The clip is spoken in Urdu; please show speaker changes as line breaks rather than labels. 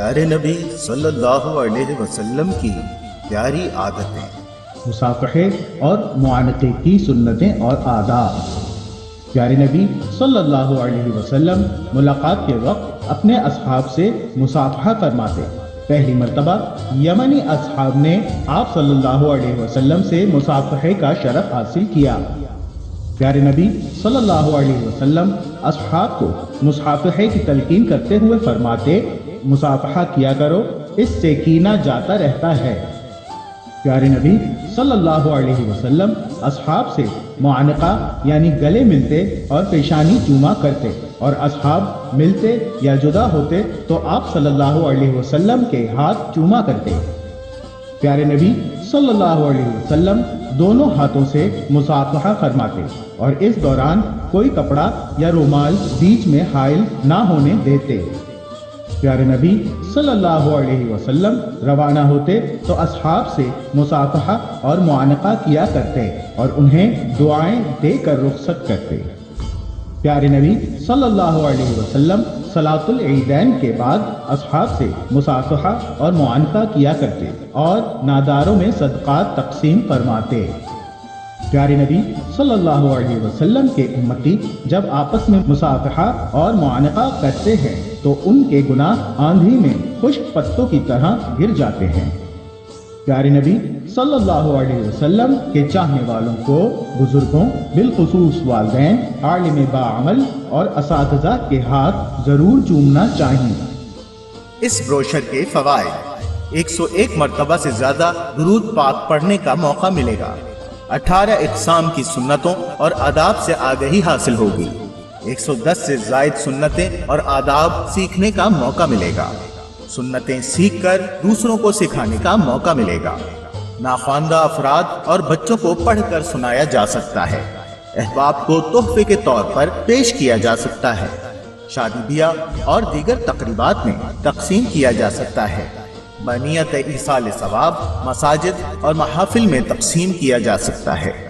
پیارے نبی صلی اللہ علیہ وسلم کی پیاری عادتیں،
مصافحے اور معانقے کی سنتیں اور آداب۔ پیارے نبی صلی اللہ علیہ وسلم ملاقات کے وقت اپنے اصحاب سے مصافحہ فرماتے۔ پہلی مرتبہ یمنی اصحاب نے آپ صلی اللہ علیہ وسلم سے مصافحے کا شرف حاصل کیا۔ پیارے نبی صلی اللہ علیہ وسلم اصحاب کو مصافحے کی تلقین کرتے ہوئے فرماتے، مصافحہ کیا کرو، اس سے کینہ جاتا رہتا ہے۔ پیارے نبی صلی اللہ علیہ وسلم اصحاب سے معانقہ یعنی گلے ملتے اور پیشانی چوما کرتے، اور اصحاب ملتے یا جدا ہوتے تو آپ صلی اللہ علیہ وسلم کے ہاتھ چوما کرتے۔ پیارے نبی صلی اللہ علیہ وسلم دونوں ہاتھوں سے مصافحہ فرماتے اور اس دوران کوئی کپڑا یا رومال بیچ میں حائل نہ ہونے دیتے۔ پیارے نبی صلی اللہ علیہ وسلم روانہ ہوتے تو اصحاب سے مصافحہ اور معانقہ کیا کرتے اور انہیں دعائیں دے کر رخصت کرتے۔ پیارے نبی صلی اللہ علیہ وسلم صلاۃ العیدین کے بعد اصحاب سے مصافحہ اور معانقہ کیا کرتے اور ناداروں میں صدقات تقسیم فرماتے۔ پیارے نبی صلی اللہ علیہ وسلم کے امتی جب آپس میں مصافحہ اور معانقہ کرتے ہیں تو ان کے گناہ آندھی میں خشک پتوں کی طرح گر جاتے ہیں۔ پیارے نبی صلی اللہ علیہ وسلم کے چاہنے والوں کو بزرگوں بالخصوص والدین، عالم باعمل اور اساتذہ کے ہاتھ ضرور چومنا چاہیے۔
اس بروشر کے فوائد: 101 مرتبہ سے زیادہ درود پاک پڑھنے کا موقع ملے گا، 18 اقسام کی سنتوں اور آداب سے آگہی حاصل ہوگی، 110 سے زائد سنتیں اور آداب سیکھنے کا موقع ملے گا، سنتیں سیکھ کر دوسروں کو سکھانے کا موقع ملے گا، ناخواندہ افراد اور بچوں کو پڑھ کر سنایا جا سکتا ہے، احباب کو تحفے کے طور پر پیش کیا جا سکتا ہے، شادی بیاہ اور دیگر تقریبات میں تقسیم کیا جا سکتا ہے، بنیت ایصال ثواب مساجد اور محافل میں تقسیم کیا جا سکتا ہے۔